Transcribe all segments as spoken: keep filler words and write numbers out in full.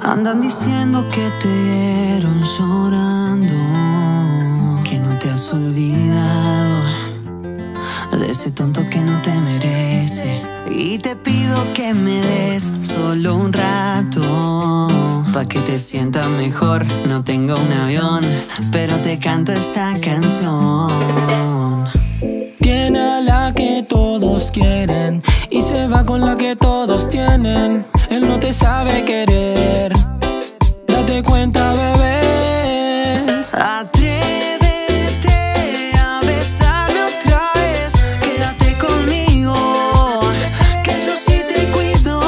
Andan diciendo que te vieron llorando, que no te has olvidado de ese tonto que no te merece. Y te pido que me des solo un rato, pa' que te sientas mejor. No tengo un avión, pero te canto esta canción. Tiene a la que todos quieren y se va con la que todos tienen. Él no te sabe querer, date cuenta, bebé. Atrévete a besarme otra vez, quédate conmigo, que yo sí te cuido.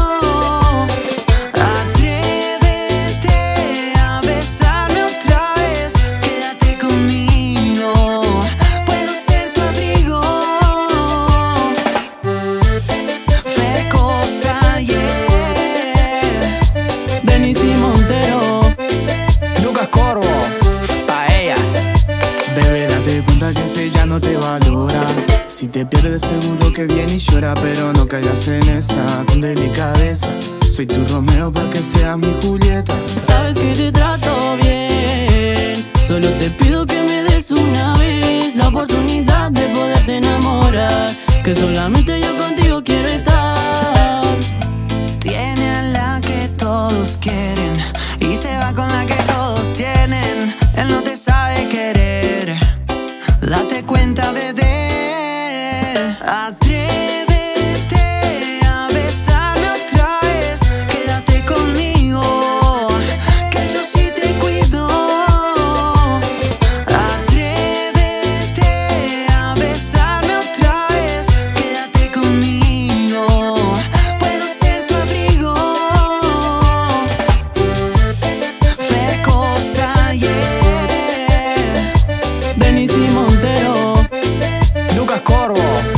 Atrévete a besarme otra vez, quédate conmigo, puedo ser tu abrigo. Fer Costa, yeah. Denis y Montero, Lucas Corvo, pa' ellas. Bebé, date cuenta que ese ya no te valora. Si te pierdes seguro que viene y llora, pero no caigas en esa. Con delicadeza, soy tu Romeo para que seas mi Julieta. Sabes que te trato bien, solo te pido que me des una vez la oportunidad de poderte enamorar, que solamente yo contigo quiero estar. Tiene a la que todos quieren y se va con la que todos tienen. Él no te sabe querer, date cuenta, bebé. Atrévete a besarme otra vez, quédate conmigo, que yo sí te cuido. Atrévete a besarme otra vez, quédate conmigo, puedo ser tu abrigo. Fer Costa, yeah. Denis y Montero, Lucas Corvo.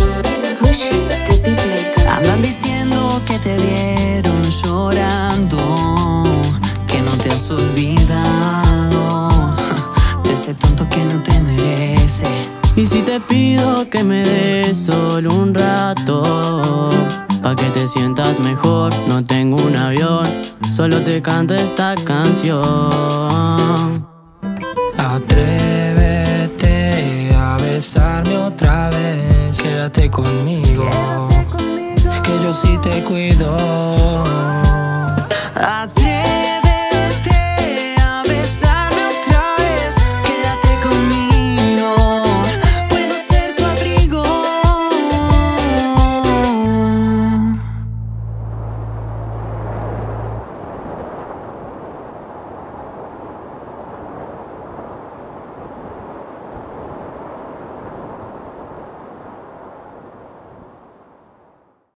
Andan diciendo que te vieron llorando, que no te has olvidado de ese tonto que no te merece. Y si te pido que me des solo un rato, pa' que te sientas mejor, no tengo un avión, solo te canto esta canción. Atrévete a besarme otra vez, quédate conmigo, que yo sí te cuido. Atrévete